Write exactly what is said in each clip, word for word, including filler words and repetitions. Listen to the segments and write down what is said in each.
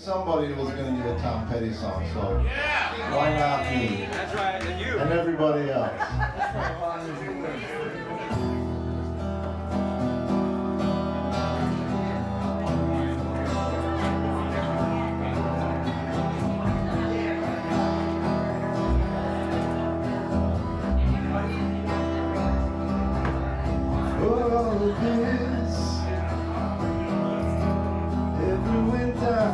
somebody was going to do a Tom Petty song, so yeah. Why not me? That's right, and you. And everybody else. All of this, every winter,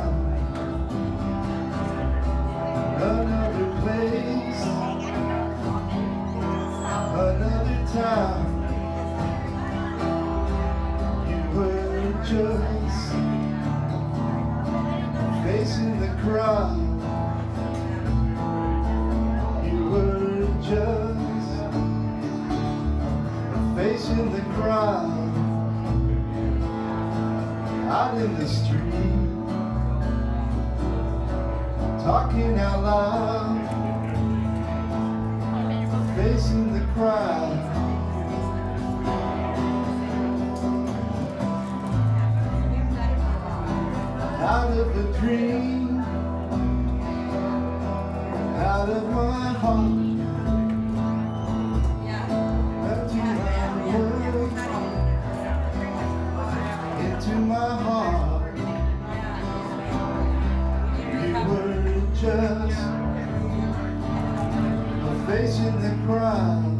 another place, another time. You were just facing the crowd. You were just facing the crowd. Out in the street, talking out loud, facing the crowd. Out of a dream, out of my heart. To my heart, you were just a face in the crowd.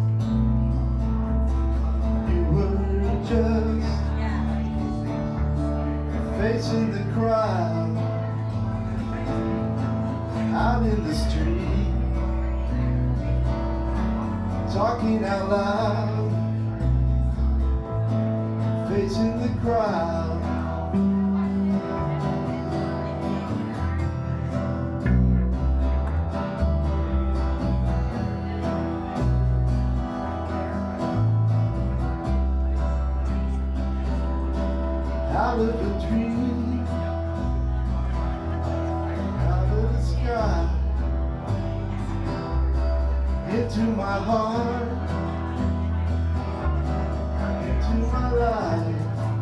You were just a face in the crowd. Out in the street, talking out loud, facing the crowd. Out of a dream, out of the sky, into my heart, into my life.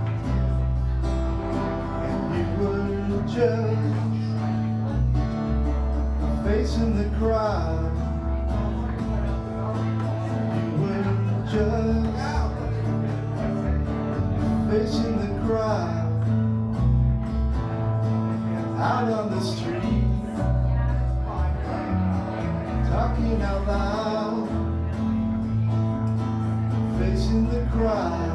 Just facing the crowd. You were just facing the crowd. Out on the street, talking out loud, facing the crowd.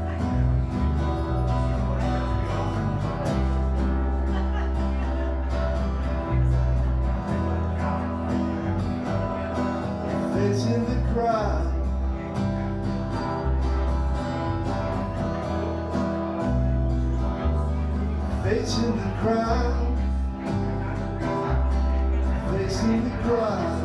Facing the crowd. Facing the crowd. Facing the crowd.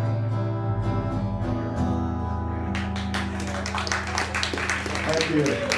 Thank you.